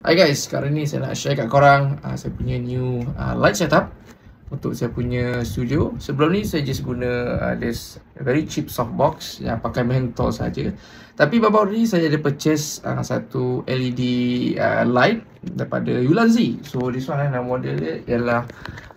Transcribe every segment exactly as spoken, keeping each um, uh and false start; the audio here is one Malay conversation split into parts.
Hai guys, sekarang ni saya nak share kat korang uh, saya punya new uh, light setup untuk saya punya studio. Sebelum ni saya just guna uh, this very cheap softbox yang pakai mentol saja. Tapi baru-baru ni saya ada purchase uh, satu L E D uh, light daripada Ulanzi. So this one uh, nama model dia ialah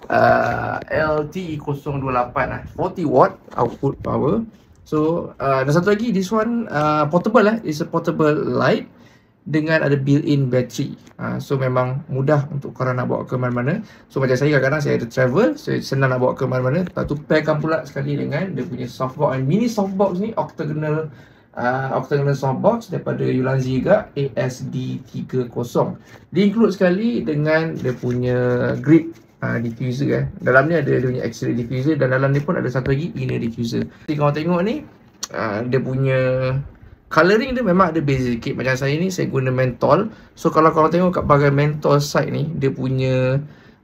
uh, L T E kosong dua lapan, uh, forty watt output power. So uh, dan satu lagi, this one uh, portable lah, it's a portable light dengan ada built-in battery. ha, So memang mudah untuk korang nak bawa ke mana-mana. So macam saya kadang-kadang saya ada travel, saya senang nak bawa ke mana-mana. Lepas tu pairkan pula sekali dengan dia punya softbox. And mini softbox ni octagonal uh, octagonal softbox daripada Ulanzi juga, A S D tiga puluh. Dia include sekali dengan dia punya grip uh, diffuser eh. Dalam ni ada dia punya exterior diffuser, dan dalam ni pun ada satu lagi inner diffuser. Jadi kalau tengok ni uh, dia punya colouring dia memang ada beza sikit. Macam saya ni, saya guna mentol. So kalau korang tengok kat bahagian mentol side ni, dia punya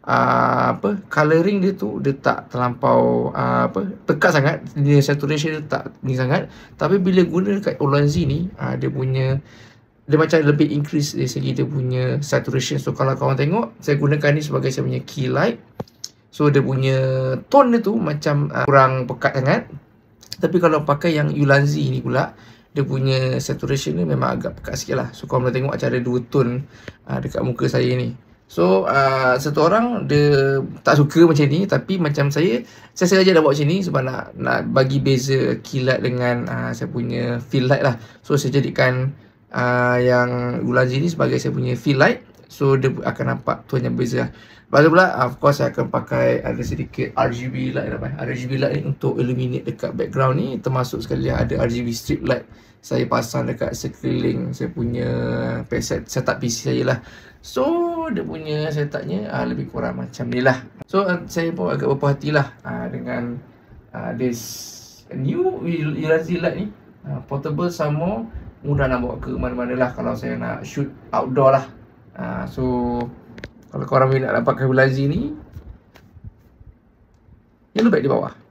uh, apa colouring dia tu, dia tak terlampau uh, apa pekat sangat. Dia saturation dia tak ni sangat. Tapi bila guna kat Ulanzi ni, uh, dia punya dia macam lebih increase dari segi dia punya saturation. So kalau korang tengok, saya gunakan ni sebagai saya punya key light. So dia punya tone dia tu macam uh, kurang pekat sangat. Tapi kalau pakai yang Ulanzi ni pula, dia punya saturation ni memang agak pekat sikit lah. So korang boleh tengok macam ada dua tone uh, dekat muka saya ni. So uh, satu orang dia tak suka macam ni, tapi macam saya, saya sengaja dah buat macam ni sebab nak, nak bagi beza kilat dengan uh, saya punya fill light lah. So saya jadikan uh, yang Ulanzi ni sebagai saya punya fill light. So dia akan nampak tone yang beza lah. Lepas tu pula, of course saya akan pakai ada sedikit R G B light lah. R G B light ni untuk illuminate dekat background ni. Termasuk sekali ada R G B strip light saya pasang dekat sekeliling saya punya set, setup P C saya lah. So dia punya setupnya uh, lebih kurang macam ni lah. So uh, saya pun agak berpuas hati lah uh, dengan uh, this new Ulanzi light ni. uh, Portable sama, mudah nak bawa ke mana-mana lah kalau saya nak shoot outdoor lah. uh, So kalau korang nak dapatkan Ulanzi ni, yang lebih baik di bawah.